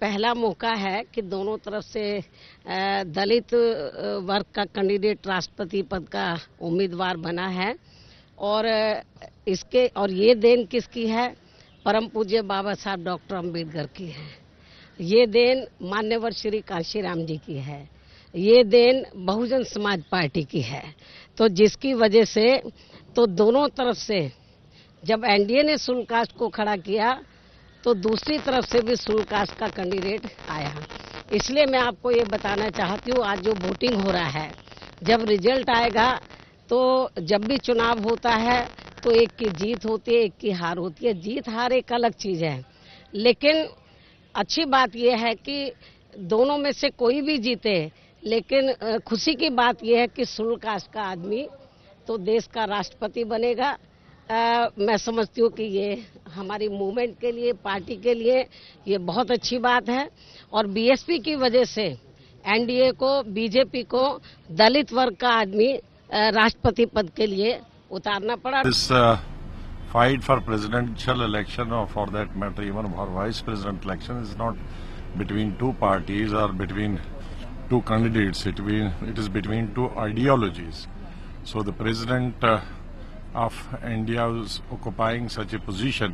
पहला मौका है कि दोनों तरफ से दलित वर्ग का कैंडिडेट राष्ट्रपति पद का उम्मीदवार बना है और ये देन किसकी है? परम पूज्य बाबा साहब डॉक्टर अम्बेडकर की है। ये देन मान्यवर श्री कांशीराम जी की है। ये देन बहुजन समाज पार्टी की है। तो जिसकी वजह से तो दोनों तरफ से जब एनडीए ने शेड्यूल्ड कास्ट को खड़ा किया तो दूसरी तरफ से भी शेड्यूल्ड कास्ट का कैंडिडेट आया। इसलिए मैं आपको ये बताना चाहती हूँ, आज जो वोटिंग हो रहा है, जब रिजल्ट आएगा तो जब भी चुनाव होता है तो एक की जीत होती है, एक की हार होती है। जीत हार एक अलग चीज है, लेकिन अच्छी बात यह है कि दोनों में से कोई भी जीते, लेकिन खुशी की बात यह है कि शेड्यूल्ड कास्ट का आदमी तो देश का राष्ट्रपति बनेगा। मैं समझती हूँ कि ये हमारी मूवमेंट के लिए, पार्टी के लिए ये बहुत अच्छी बात है और बीएसपी की वजह से एनडीए को, बीजेपी को दलित वर्ग का आदमी राष्ट्रपति पद के लिए उतारना पड़ा। This fight for presidential election or for that matter even for vice president election is not between two parties or between two candidates. It is between two ideologies. So the president of India is occupying such a position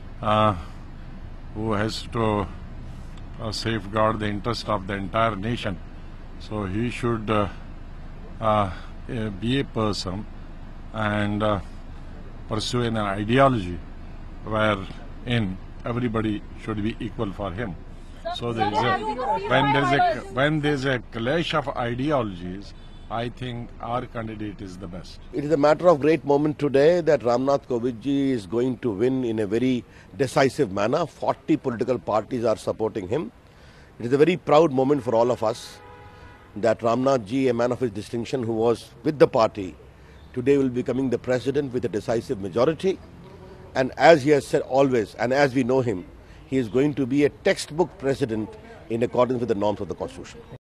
who has to safeguard the interest of the entire nation. So he should be a person and pursue an ideology wherein everybody should be equal for him. So when there is a clash of ideologies, I think our candidate is the best. It is a matter of great moment today that Ram Nath Kovind is going to win in a very decisive manner. 40 political parties are supporting him. It is a very proud moment for all of us that Ram Nath ji, a man of his distinction who was with the party, today will be becoming the president with a decisive majority. And as he has said always, and as we know him, he is going to be a textbook president in accordance with the norms of the Constitution.